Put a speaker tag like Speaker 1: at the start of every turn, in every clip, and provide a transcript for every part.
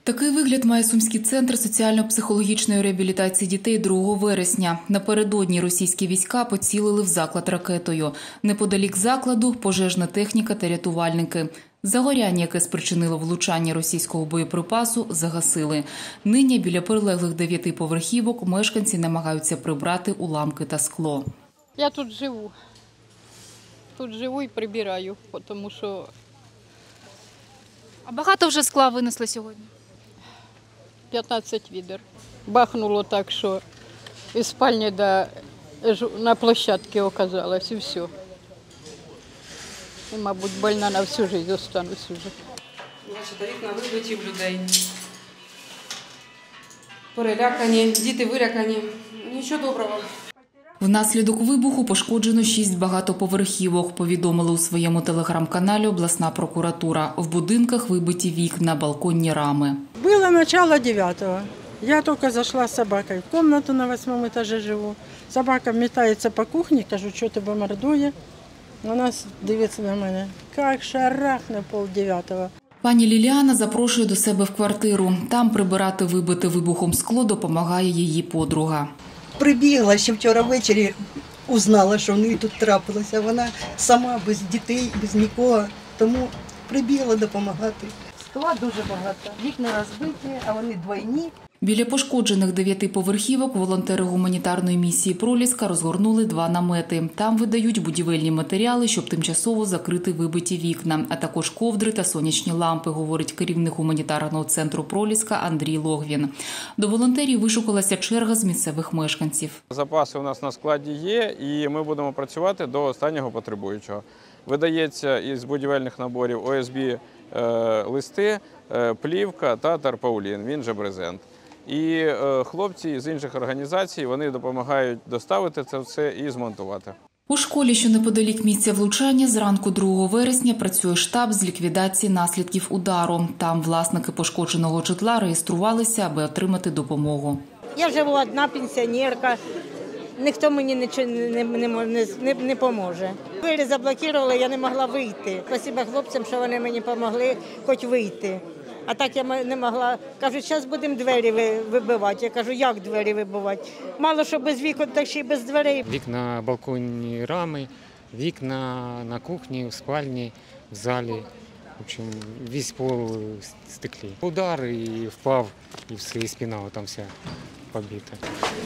Speaker 1: Такий вигляд має Сумський центр соціально-психологічної реабілітації дітей 2 вересня. Напередодні російські війська поцілили в заклад ракетою. Неподалік закладу – пожежна техніка та рятувальники. Загоряння, яке спричинило влучання російського боєприпасу, загасили. Нині біля прилеглих 9 поверхівок мешканці намагаються прибрати уламки та скло.
Speaker 2: Я тут живу. Тут живу і прибираю, тому що...
Speaker 3: А багато вже скла винесли сьогодні?
Speaker 2: 15 відер. Бахнуло так, що із спальні на площадці оказалось, і все. І, мабуть, больна на всю життя останусь уже.
Speaker 4: Значить, вікна вибиті в людей. Перелякані, діти вилякані. Нічого доброго.
Speaker 1: Внаслідок вибуху пошкоджено 6 багатоповерхівок, повідомили у своєму телеграм-каналі обласна прокуратура. В будинках вибиті вікна, балконні рами.
Speaker 5: Было начало 9-го. Я только зашла с собакой в комнату, на 8-м этаже живу. Собака метается по кухне, кажу, що тебе мордує. Вона дивиться на мене, як шарахне 8:30.
Speaker 1: Пані Ліліана запрошує до себе в квартиру. Там прибирати вибите вибухом скло допомагає її подруга.
Speaker 6: Прибігла ще вчора ввечері, узнала, що в неї тут трапилося. Вона сама, без дітей, без нікого, тому прибігла допомагати. Скла дуже багато, вікна розбиті, а вони двойні.
Speaker 1: Біля пошкоджених 9 поверхівок волонтери гуманітарної місії «Проліска» розгорнули 2 намети. Там видають будівельні матеріали, щоб тимчасово закрити вибиті вікна, а також ковдри та сонячні лампи, говорить керівник гуманітарного центру «Проліска» Андрій Логвін. До волонтерів вишукалася черга з місцевих мешканців.
Speaker 7: Запаси у нас на складі є, і ми будемо працювати до останнього потребуючого. Видається із будівельних наборів ОСБ листи, плівка та тарпаулін, він же брезент. І хлопці з інших організацій, вони допомагають доставити це все і змонтувати.
Speaker 1: У школі, що неподалік місця влучання, зранку 2 вересня працює штаб з ліквідації наслідків удару. Там власники пошкодженого житла реєструвалися, аби отримати допомогу.
Speaker 8: Я живу одна пенсіонерка, ніхто мені нічого не поможе. Двері заблокували, я не могла вийти. Спасибо хлопцям, що вони мені допомогли хоч вийти. А так я не могла. Кажуть, зараз будемо двері вибивати. Я кажу, як двері вибивати? Мало що без вікон, так ще й без дверей.
Speaker 9: Вікна, балконні рами, вікна на кухні, в спальні, в залі. В общем, весь пол в стеклі. Удар і впав, і все, і спина там вся побита.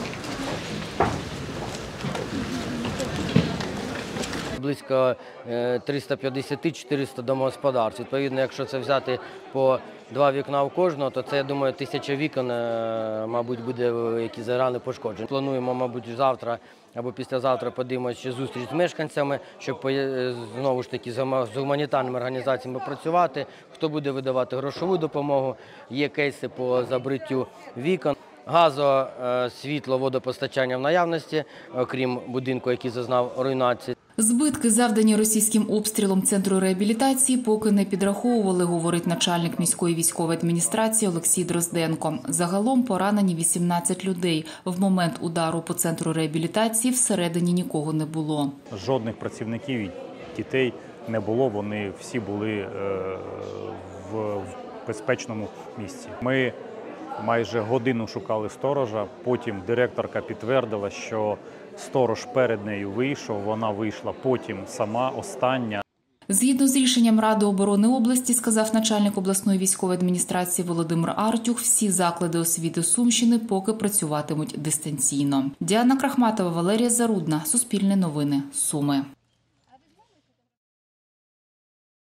Speaker 10: Близько 350-400 домогосподарств. Відповідно, якщо це взяти по 2 вікна у кожного, то це, я думаю, 1000 вікон, мабуть, буде, які зарано пошкоджені. Плануємо, мабуть, завтра або післязавтра подивимося ще зустріч з мешканцями, щоб знову ж таки з гуманітарними організаціями працювати, хто буде видавати грошову допомогу, є кейси по забриттю вікон. Газо, світло, водопостачання в наявності, окрім будинку, який зазнав руйнації.
Speaker 1: Збитки, завдані російським обстрілом центру реабілітації, поки не підраховували, говорить начальник міської військової адміністрації Олексій Дрозденко. Загалом поранені 18 людей. В момент удару по центру реабілітації всередині нікого не було.
Speaker 11: Жодних працівників і дітей не було, вони всі були в безпечному місці. Ми майже годину шукали сторожа, потім директорка підтвердила, що сторож перед нею вийшов, вона вийшла потім сама, остання.
Speaker 1: Згідно з рішенням Ради оборони області, сказав начальник обласної військової адміністрації Володимир Артюх, всі заклади освіти Сумщини поки працюватимуть дистанційно. Діана Крахматова, Валерія Зарудна, Суспільне новини, Суми.